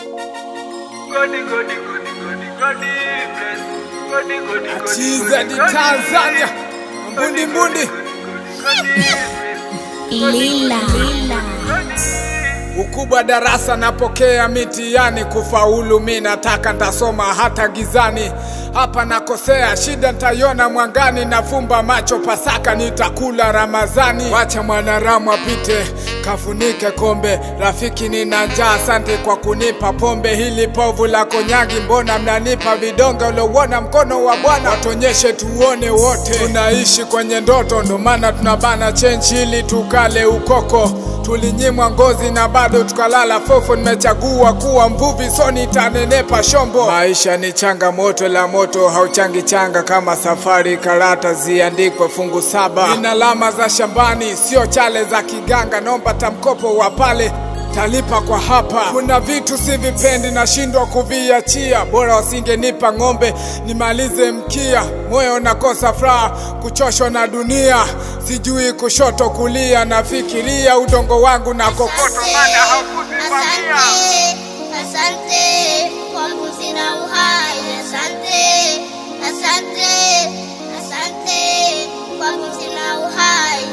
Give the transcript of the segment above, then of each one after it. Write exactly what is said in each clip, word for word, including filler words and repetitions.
Godi godi godi godi godi bless. Godi godi godi. Chiza di Tanzania. Mbundi mbundi. Lila. Ukubwa darasa napokea mitihani, kufaulu mimi nataka ntasoma hata gizani. Hapa nakosea, shida ntaiona mwangani, nafumba macho Pasaka nitakula Ramazani. Wacha mwanaramu apite, kafunike kombe, rafiki nina njaa, asante kwa kunipa pombe. Hili povu la konyagi, mbona mnanipa vidonge, uliouona mkono wa Bwana watonyeshe tuone wote. Tunaishi kwenye ndoto, ndo maana tunabana change ili tukale ukoko. Tulinyimwa ngozi na bado tukalala fofo, nimechagua kuwa mvuvi so nitanenepa shombo. Maisha ni changamoto, la moto hauchangi changa, kama safari karata ziandikwe fungu saba. Nina alama za shambani, sio chale za kiganga, naomba tamkopo wa pale talipa kwa hapa. Kuna vitu sivipendi nashindwa kuviachia, bora wasingenipa ng'ombe nimalize mkia. Moyo nakosa furaha, kuchoshwa na dunia, sijui kushoto kulia, nafikiria udongo wangu na kokoto maana haukuzivamia. Asante, asante kwa kuzi na uhai. Asante, asante, asante kwa kuzi na uhai.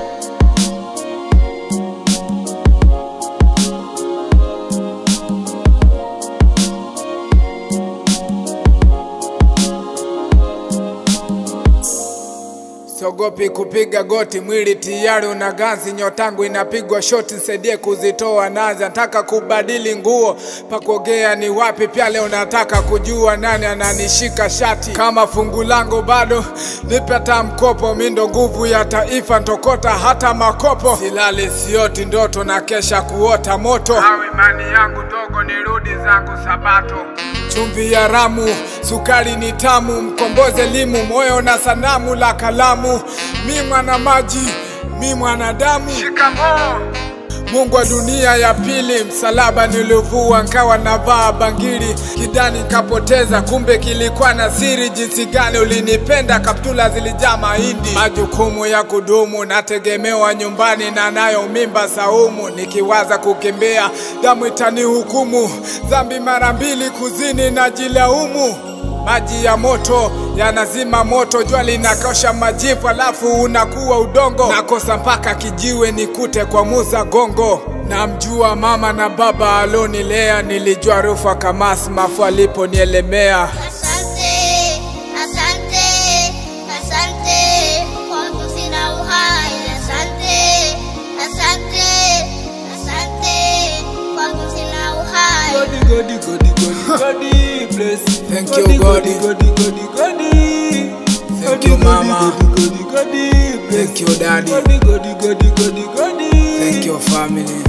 Sogopi kupiga goti, mwili tiyari una ganzi, nyotangu inapigwa shoti, nisaidie kuzitoa nazi. Nataka kubadili nguo, pakogea ni wapi, pia leo nataka kujua nani ananishika shati. Kama fungu langu bado, nipe hata mkopo, mindo nguvu ya taifa, ntokota hata makopo. Silali sioti ndoto na kesha kuota moto, hawe imani yangu dogo nirudi zangu Sabato. Chumvi ya ramu, sukari ni tamu, mkomboze limu, moyo na sanamu la kalamu. Mi mwana maji, mi mwana damu. Shikamoo Mungu wa dunia ya pili, msalaba nilivua nkawa navaa bangili. Kidani kapoteza, kumbe kilikuwa na siri. Jinsi gani ulinipenda, kaptula zilijaa mahindi. Majukumu ya kudumu, nategemewa nyumbani na nayo mimba saumu. Nikiwaza kukimbia, damu itani hukumu, dhambi mara mbili kuzini na jilaumu. Maji ya moto yanazima moto, jua linakosha majivu alafu unakuwa udongo. Nakosa mpaka kijiwe nikute kwa Musa gongo. Namjua mama na baba alonilea, nilijua rufa kama smafu aliponielemea. Asante, asante, asante kwa kuzi na uhai. Asante, asante, asante kwa kuzi na uhai. Godi godi godi godi godi bless. Thank you God. Godi godi godi godi. Thank you mama. Godi godi bless. Thank you daddy. Godi godi godi godi godi. Thank you family.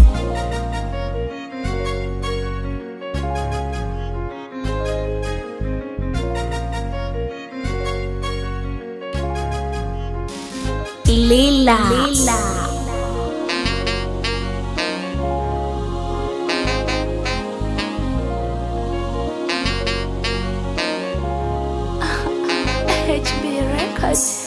Lila. Lila. H B Records.